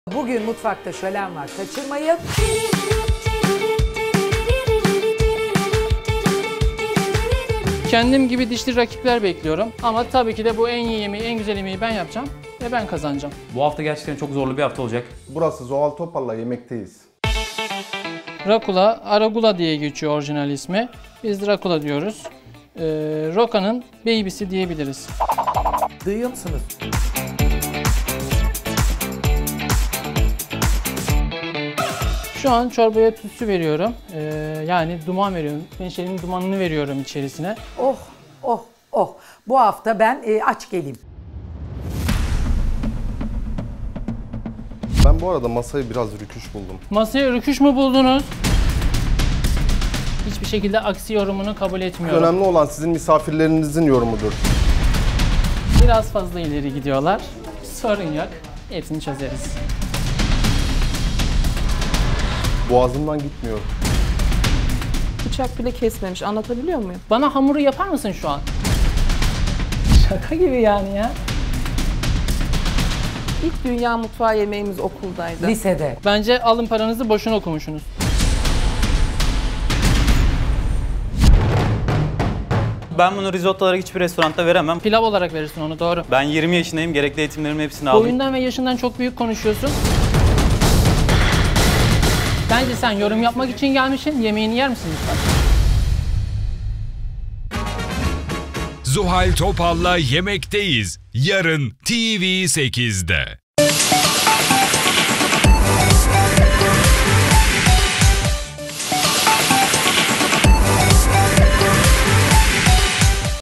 Bugün mutfakta şölen var, kaçırmayın. Kendim gibi dişli rakipler bekliyorum. Ama tabii ki de bu en iyi yemeği, en güzel yemeği ben yapacağım ve ben kazanacağım. Bu hafta gerçekten çok zorlu bir hafta olacak. Burası Zuhal Topal'la yemekteyiz. Rakula, Arugula diye geçiyor orijinal ismi. Biz Rakula diyoruz. Roca'nın baby'si diyebiliriz. Duyuyor musunuz? Şu an çorbaya tütsü veriyorum. Yani duman veriyorum. Menşelinin dumanını veriyorum içerisine. Oh, oh, oh. Bu hafta ben aç geleyim. Ben bu arada masayı biraz rüküş buldum. Masaya rüküş mü buldunuz? Hiçbir şekilde aksi yorumunu kabul etmiyorum. Önemli olan sizin misafirlerinizin yorumudur. Biraz fazla ileri gidiyorlar. Sorun yok. Hepsini çözeriz. Boğazımdan gitmiyor. Bıçak bile kesmemiş. Anlatabiliyor muyum? Bana hamuru yapar mısın şu an? Şaka gibi yani ya. İlk dünya mutfağı yemeğimiz okuldaydı. Lisede. Bence alın paranızı boşuna okumuşsunuz. Ben bunu risotto olarak hiçbir restoranda veremem. Pilav olarak verirsin onu, doğru. Ben 20 yaşındayım, gerekli eğitimlerimin hepsini aldım. Boyundan ve yaşından çok büyük konuşuyorsun. Bence sen yorum yapmak için gelmişsin. Yemeğini yer misin lütfen? Zuhal Topal'la Yemekteyiz. Yarın TV8'de.